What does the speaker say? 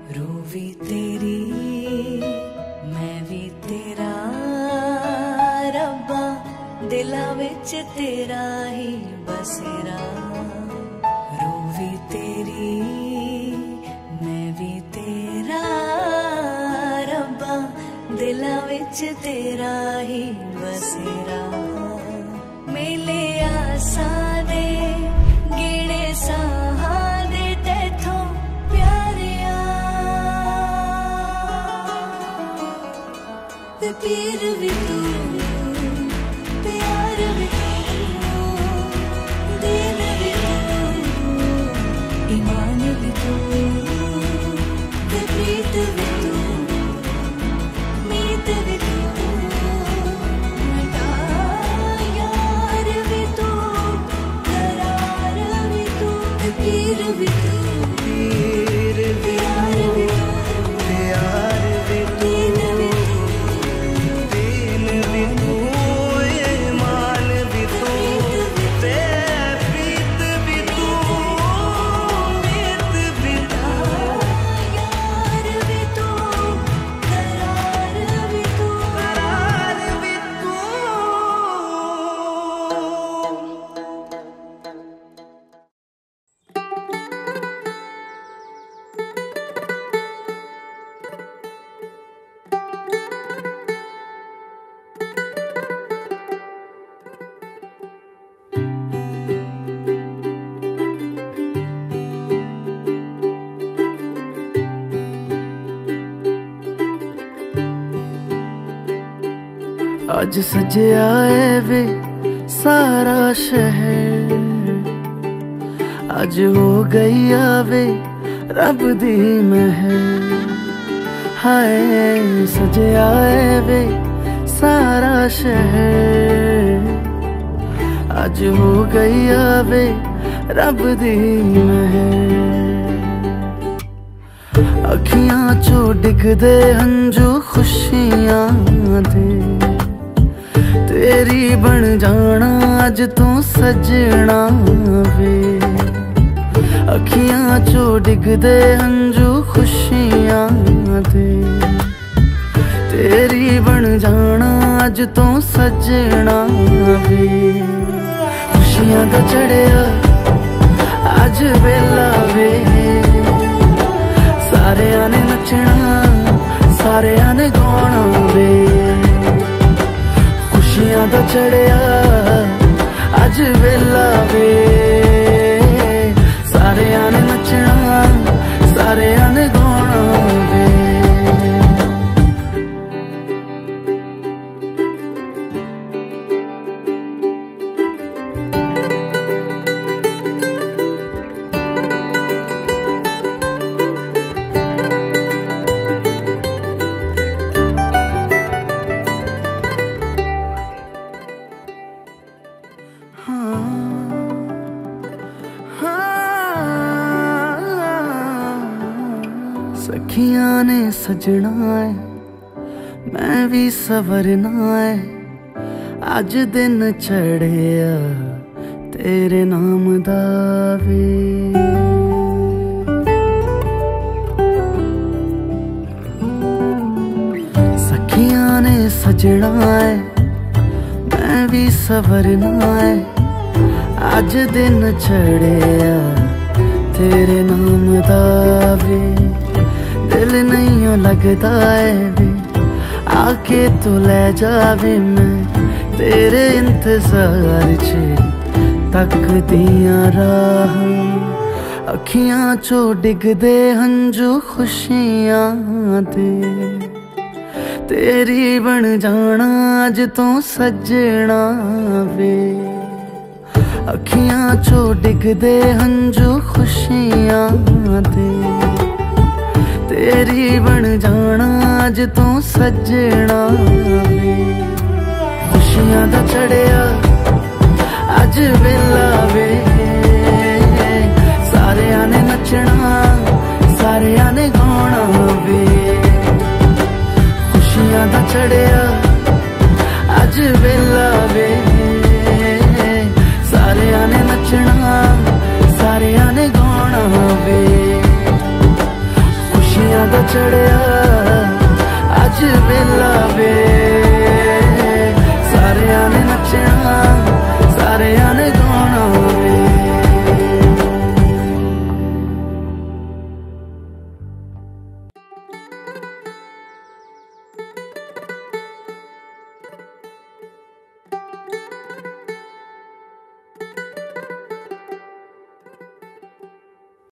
रूह भी तेरी मैं भी तेरा रब्बा दिला विच तेरा ही बसेरा। रूह भी तेरी मैं भी तेरा रब्बा दिला विच तेरा ही बसेरा। मेले आसा दे गिणे साहा दे तेथों प्यारिया ते पीर भी तू प्यार भी तू दीन भी तू ईमान भी तू ते प्रीत भी तू मीत भी तू पीर भी तू पीर प्यार भी तू प्यार भी तू दीन भी तू ईमान भी तू ते प्रीत भी तू मीत भी तू यार भी तू करार भी तू करार भी तू। अज सजया है वे सारा शहर, अज हो गई आवे रब दी महर। हाय सजया है वे सारा शहर, अज हो गई आवे रब दी महर। अखियां चो डिगदे हंजू खुशियां दे, तेरी बन जाना अज तू सजना वे। अखियां चो डिगदे हंजू खुशियां दे, तेरी बन जाना अज तू सजना वे। खुशियां दा चढ़िया अज वेला वे, सारेयां ने नचना सारेयां ने गाना वे। खुशियां दा चढ़िया अज वेला वे, सारेयां ने नचना सारेयां ने गाना वे। सखियां ने सजना है मैं भी सवरना है, अज दिन चढ़िया तेरे नाम दा वे। सखियां ने सजना है मैं भी सवरना है, अज दिन चढ़िया तेरे नाम दा वे। दिल नहीं लगता है वे आके तू ले जावे, मैं तेरे इंतजार च तकदियां राह। अखियां चो डिगदे हंजू खुशियां दे, तेरी बन जाना अज तू सजना वे। अखियां चो डिगदे हंजू खुशियां दे, तेरी बन जाना अज तू सजना वे। खुशियां दा चढ़िया अज वेला वे, सारेयां ने नचना